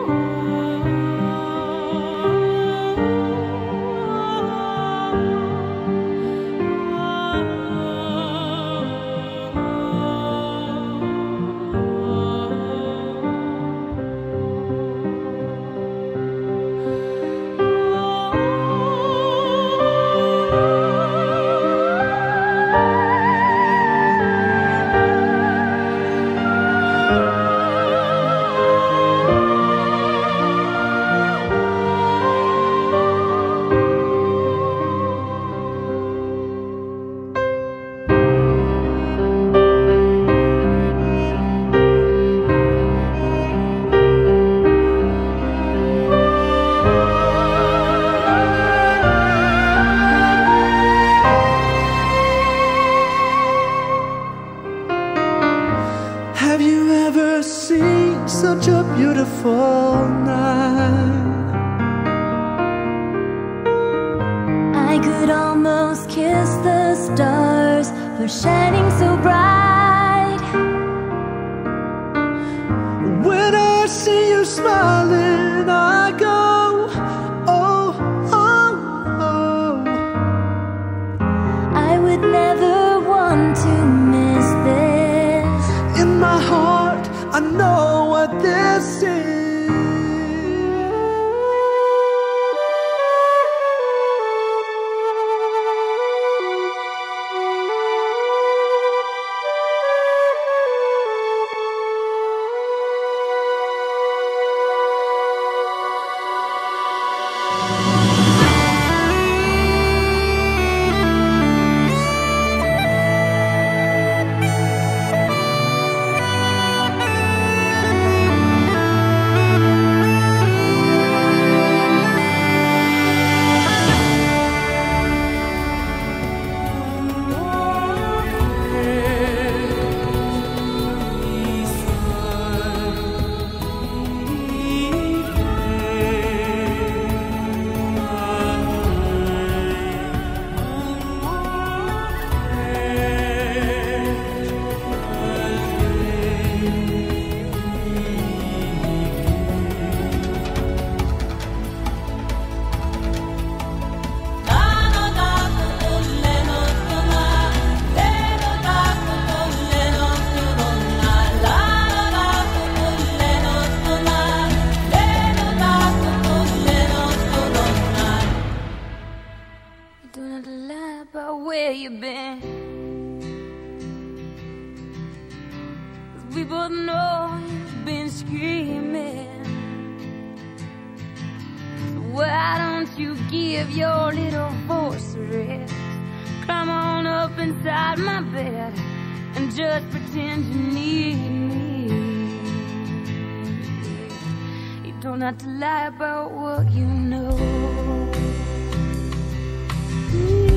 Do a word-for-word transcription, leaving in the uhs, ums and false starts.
Have you ever seen such a beautiful night? I could almost kiss the stars for shining so bright. When I see you smiling, I go, oh, oh, oh. I would never want to miss this. In my heart, I know what this is. Don't lie about where you've been, 'cause we both know you've been screaming. So why don't you give your little voice a rest? Climb on up inside my bed and just pretend you need me. You don't have to lie about what you know.